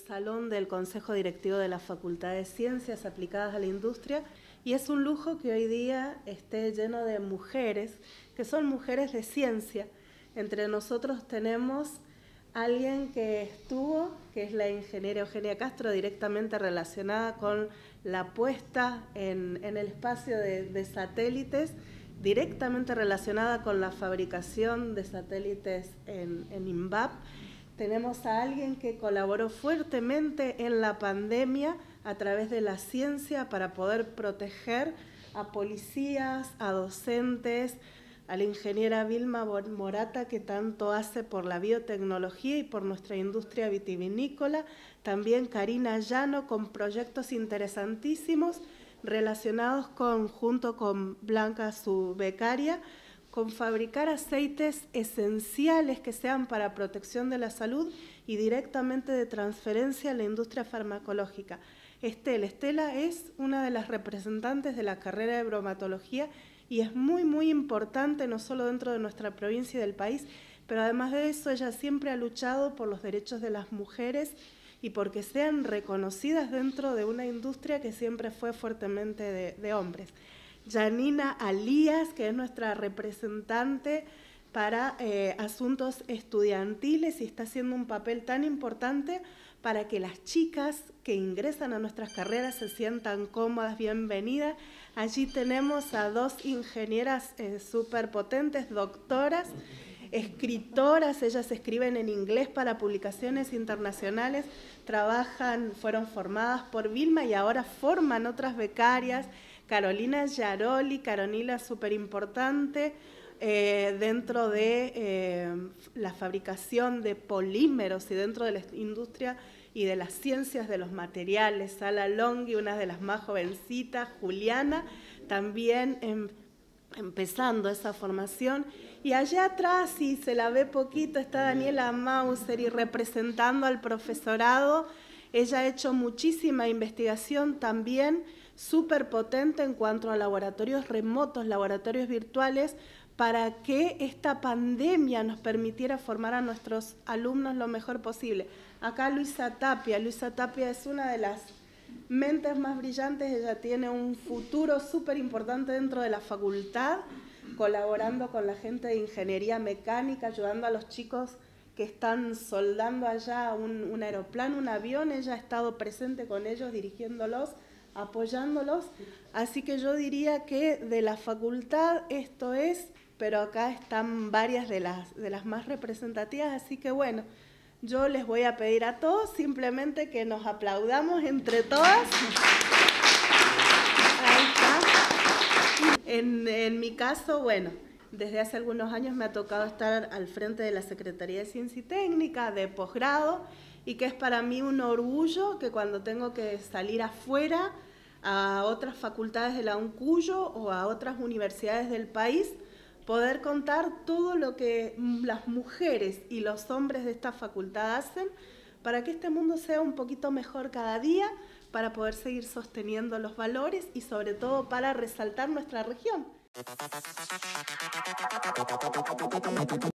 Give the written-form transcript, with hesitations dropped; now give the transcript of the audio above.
salón del Consejo Directivo de la Facultad de Ciencias Aplicadas a la Industria, y es un lujo que hoy día esté lleno de mujeres, que son mujeres de ciencia. Entre nosotros tenemos alguien que estuvo, que es la ingeniera Eugenia Castro, directamente relacionada con la puesta en el espacio de satélites, directamente relacionada con la fabricación de satélites en INVAP. Tenemos a alguien que colaboró fuertemente en la pandemia a través de la ciencia para poder proteger a policías, a docentes, a la ingeniera Vilma Morata, que tanto hace por la biotecnología y por nuestra industria vitivinícola. También Karina Llano, con proyectos interesantísimos relacionados junto con Blanca, su becaria, con fabricar aceites esenciales que sean para protección de la salud y directamente de transferencia a la industria farmacológica. Estela es una de las representantes de la carrera de bromatología y es muy importante, no solo dentro de nuestra provincia y del país, pero además de eso ella siempre ha luchado por los derechos de las mujeres y porque sean reconocidas dentro de una industria que siempre fue fuertemente de hombres. Janina Alías, que es nuestra representante para asuntos estudiantiles y está haciendo un papel tan importante para que las chicas que ingresan a nuestras carreras se sientan cómodas, bienvenidas. Allí tenemos a dos ingenieras súper potentes, doctoras, escritoras, ellas escriben en inglés para publicaciones internacionales, fueron formadas por Vilma y ahora forman otras becarias. Carolina Yaroli, Carolina súper importante dentro de la fabricación de polímeros y dentro de la industria y de las ciencias de los materiales. Sala Longhi, una de las más jovencitas, Juliana, también empezando esa formación. Y allá atrás, si se la ve poquito, está Daniela Mauser y representando al profesorado. Ella ha hecho muchísima investigación también, súper potente en cuanto a laboratorios remotos, laboratorios virtuales, para que esta pandemia nos permitiera formar a nuestros alumnos lo mejor posible. Acá Luisa Tapia es una de las mentes más brillantes, ella tiene un futuro súper importante dentro de la facultad, colaborando con la gente de ingeniería mecánica, ayudando a los chicos que están soldando allá un aeroplano, un avión. Ella ha estado presente con ellos, dirigiéndolos, apoyándolos. Así que yo diría que de la facultad esto es, pero acá están varias de las más representativas, así que bueno, yo les voy a pedir a todos simplemente que nos aplaudamos entre todas. Ahí está. En mi caso, bueno, desde hace algunos años me ha tocado estar al frente de la Secretaría de Ciencia y Técnica, de posgrado, y que es para mí un orgullo que cuando tengo que salir afuera a otras facultades de la UNCUYO o a otras universidades del país, poder contar todo lo que las mujeres y los hombres de esta facultad hacen para que este mundo sea un poquito mejor cada día, para poder seguir sosteniendo los valores y sobre todo para resaltar nuestra región.